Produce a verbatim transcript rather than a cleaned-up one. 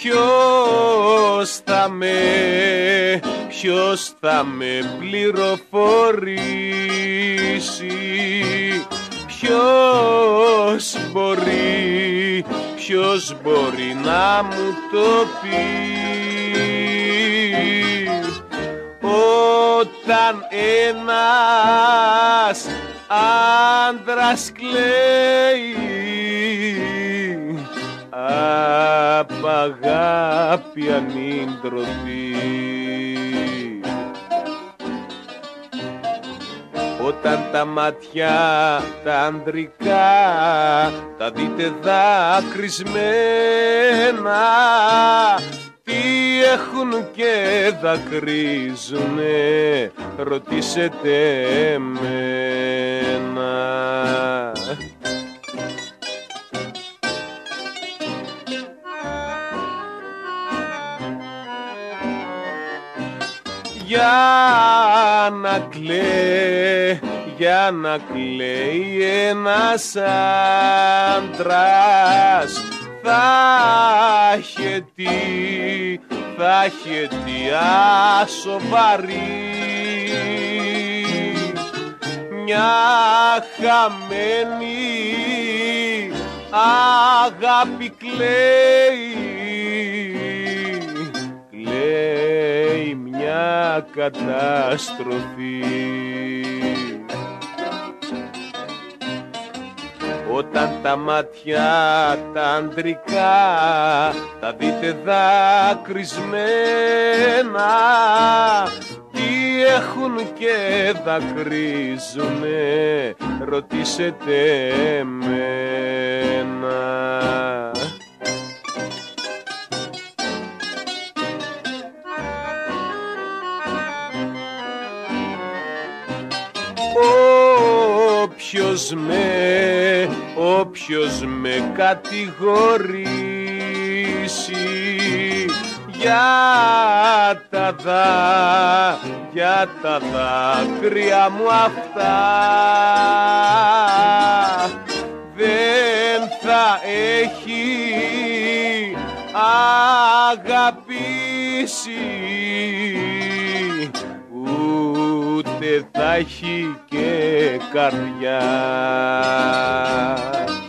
Ποιος θα με, ποιος θα με πληροφορήσει, ποιος μπορεί, ποιος μπορεί να μου το πει, όταν ένας άντρας κλαίει απ' αγάπη ανήντροπη, όταν τα μάτια τα ανδρικά τα δείτε δακρυσμένα, τι έχουν και δακρύζουνε, ρωτήσετε εμένα. Για να κλαίει, για να κλαίει ένας άντρας, θα έχει τι, θα έχει τι ασοβαρή, μια χαμένη αγάπη κλαίει, κλαίει μια καταστροφή. Όταν τα μάτια τα ανδρικά τα δείτε δακρυσμένα, τι έχουν και δακρύζουνε, ρωτήσετε εμένα. Όποιος με, όποιος με κατηγορήσει για τα δά, για τα δάκρυα μου αυτά, δεν θα έχει αγαπήσει, ούτε θα έχει και καρδιά.